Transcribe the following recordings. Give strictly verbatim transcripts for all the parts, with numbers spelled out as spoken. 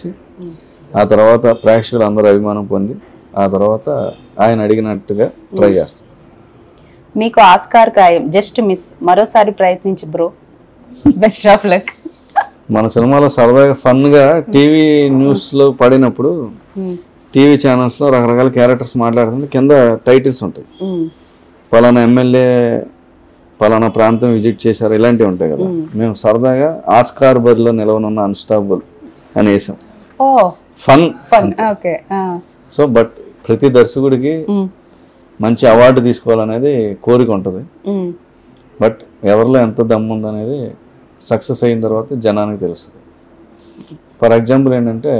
ఇచ్చి ఆ తర్వాత ప్రేక్షకులు అందరూ అభిమానం పొంది ఆ తర్వాత ఆయన అడిగినట్టుగా ట్రై చేస్తాం. మీకు ఆస్కార్ ఖాయం, జస్ట్ మిస్, మరోసారి ప్రయత్నించు బ్రో. Best of luck. మన సినిమాలో సరదాగా ఫన్గా టీవీ న్యూస్లో పడినప్పుడు టీవీ ఛానల్స్లో రకరకాల క్యారెక్టర్స్ మాట్లాడుతుంటే కింద టైటిల్స్ ఉంటాయి. పలానా ఎమ్మెల్యే పలానా ప్రాంతం విజిట్ చేశారు, ఇలాంటివి ఉంటాయి కదా. మేము సరదాగా ఆస్కార్ బరిలో నిలవనున్న అన్స్టాపబుల్ అని వేసాం. ఫన్. సో బట్ ప్రతి దర్శకుడికి మంచి అవార్డు తీసుకోవాలనేది కోరిక ఉంటుంది. బట్ ఎవరిలో ఎంత దమ్ము ఉందనేది సక్సెస్ అయిన తర్వాత జనానికి తెలుస్తుంది. ఫర్ ఎగ్జాంపుల్ ఏంటంటే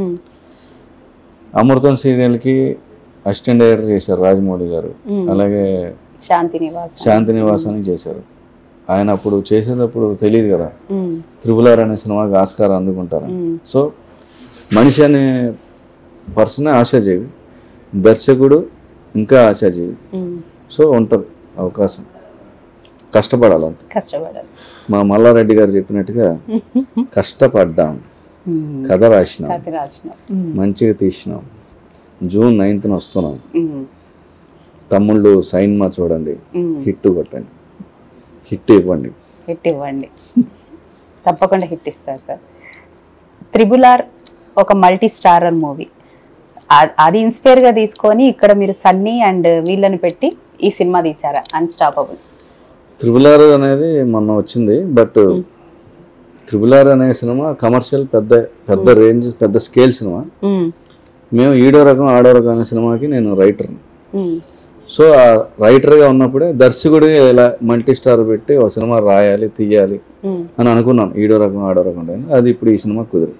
అమృతం సీరియల్కి అసిస్టెంట్ డైరెక్టర్ చేశారు రాజమౌళి గారు, అలాగే శాంతి నివాస్ అని చేశారు. ఆయన అప్పుడు చేసేటప్పుడు తెలియదు కదా త్రిబుల్ ఆర్ అనే సినిమాకి ఆస్కార్ అందుకుంటారు. సో మనిషి అనే పర్సనే ఆశాజీవి, దర్శకుడు ఇంకా ఆశాజీవి. సో ఉంటుంది అవకాశం, కష్టపడాలి అంతే. కష్టపడాలి. మా మల్లారెడ్డి గారు చెప్పినట్టుగా కష్టపడ్డాం, కథ రాసినాం, మంచిగా తీసినాం, జూన్ నైన్త్న వస్తున్నాం, తమ్ముళ్ళు సైన్మా చూడండి, హిట్ కొట్టండి, హిట్ ఇవ్వండి. హిట్ ఇవ్వండి, తప్పకుండా హిట్ ఇస్తారు సార్. త్రిబుల్ ఆర్ ఒక మల్టీ స్టారర్ మూవీ, అది ఇన్స్పైర్ గా తీసుకొని ఇక్కడ మీరు సన్నీ అండ్ వీళ్ళని పెట్టి ఈ సినిమా తీసారా అన్స్టాపబుల్? త్రిబుల్ ఆర్ అనేది మొన్న వచ్చింది. బట్ త్రిబుల్ ఆర్ అనే సినిమా కమర్షియల్ పెద్ద పెద్ద రేంజ్ పెద్ద స్కేల్ సినిమా. మేము ఈడో రకం ఆడో రకం అనే సినిమాకి నేను రైటర్ని. సో ఆ రైటర్గా ఉన్నప్పుడే దర్శకుడిగా ఇలా మల్టీ స్టార్ పెట్టి ఒక సినిమా రాయాలి తీయాలి అని అనుకున్నాను, ఈడో రకం ఆడో రకం. అది ఇప్పుడు ఈ సినిమా కుదిరి.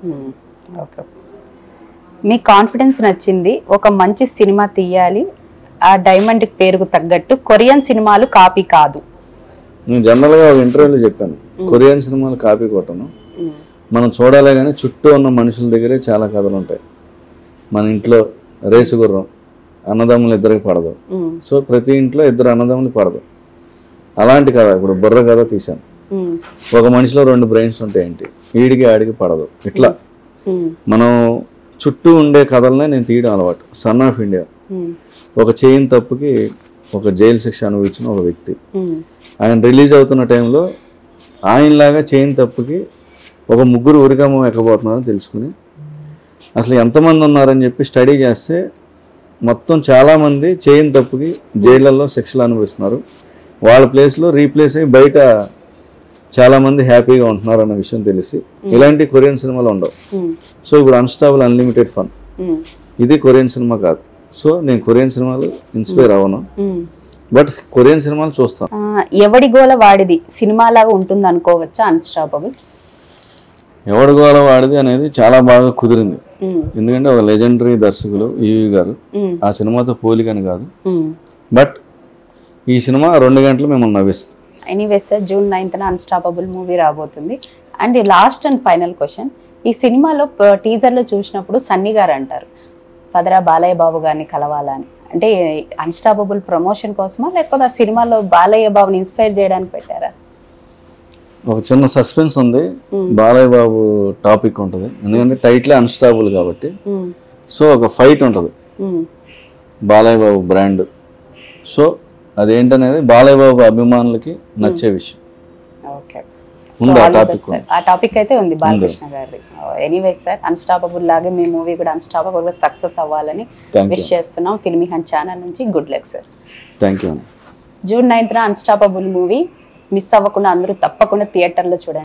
మీ కాన్ఫిడెన్స్ నచ్చింది, ఒక మంచి సినిమా తీయాలి, ఆ డైమండ్ పేరుకు తగ్గట్టు కొరియన్ సినిమాలు కాపీ కాదు. నేను జనరల్గా ఒక ఇంటర్వ్యూలో చెప్పాను, కొరియన్ సినిమాలు కాపీ కొట్టను, మనం చూడాలే కానీ చుట్టూ ఉన్న మనుషుల దగ్గరే చాలా కథలు ఉంటాయి. మన ఇంట్లో రేసు గుర్రం అన్నదమ్ములు ఇద్దరికి పడదు, సో ప్రతి ఇంట్లో ఇద్దరు అన్నదమ్ములు పడదు. అలాంటి కథ ఇప్పుడు బుర్ర కథ తీశాను. ఒక మనిషిలో రెండు బ్రెయిన్స్ ఉంటాయి ఏంటి, వీడికి ఆడికి పడదు. ఇట్లా మనం చుట్టూ ఉండే కథలనే నేను తీయడం అలవాటు. సన్ ఆఫ్ ఇండియా ఒక చేయని తప్పుకి ఒక జైలు శిక్ష అనుభవించిన ఒక వ్యక్తి, ఆయన రిలీజ్ అవుతున్న టైంలో ఆయనలాగా చేయని తప్పుకి ఒక ముగ్గురు ఉరికమ్మ ఎక్కబోతున్నారని తెలుసుకుని అసలు ఎంతమంది ఉన్నారని చెప్పి స్టడీ చేస్తే మొత్తం చాలామంది చేయని తప్పుకి జైళ్ళల్లో శిక్షలు అనుభవిస్తున్నారు. వాళ్ళ ప్లేస్లో రీప్లేస్ అయ్యి బయట చాలామంది హ్యాపీగా ఉంటున్నారు అన్న విషయం తెలిసి ఇలాంటి కొరియన్ సినిమాలు ఉండవు. సో ఇప్పుడు అన్స్టాపబుల్ అన్లిమిటెడ్ ఫన్ ఇది కొరియన్ సినిమా కాదు. సో నేను కొరియన్ సినిమాలు ఇన్స్పైర్ అవ్వను, బట్ కొరియన్ సినిమాలు చూస్తాను. ఎవడి గోల వాడిది సినిమాలాగా ఉంటుంది అనుకోవచ్చా అన్స్టాపబుల్? ఎవడి గోల వాడిది అనేది చాలా బాగా కుదిరింది. ఎందుకంటే ఒక లెజెండరీ దర్శకులు ఈవి గారు, ఆ సినిమాతో పోలికని కాదు, బట్ ఈ సినిమా రెండు గంటలు మిమ్మల్ని నవ్విస్తుంది. Anyways sir, June ninth unstoppable movie రాబోతుంది. And last and final question, ఈ సినిమాలో టీజర్లో చూసినప్పుడు సన్నీ గారు అంటారు పదరా బాలయ్య బాబు గారిని కలవాలని, అంటే అన్స్టాపబుల్ ప్రమోషన్ కోసమా లేకపోతే ఆ సినిమాలో బాలయ్య బాబుని ఇన్స్పైర్ చేయడానికి పెట్టారా? ఒక చిన్న సస్పెన్స్ ఉంది, బాలయ్య బాబు టాపిక్ ఉంటుంది, ఎందుకంటే టైటిల్ అన్స్టాపబుల్ కాబట్టి. సో ఒక ఫైట్ ఉంటుంది బాలయ్య బాబు బ్రాండ్. సో అదేంటనేది బాలయ్య బాబు అభిమానులకి నచ్చే విషయం ఉంది. ఆ టాపిక్ ఆ టాపిక్ అయితే ఉంది బాలకృష్ణ గారి. ఎనీవేస్ సార్, అన్స్టాపబుల్ లాగే మీ మూవీ కూడా అన్స్టాపబుల్ గా సక్సెస్ అవ్వాలని విష్ చేస్తున్నాం ఫిల్మీ హంట్ ఛానల్ నుంచి. Good luck sir. Thank you. June ninth unstoppable movie miss అవ్వకుండా అందరూ తప్పకుండా థియేటర్లో చూడండి.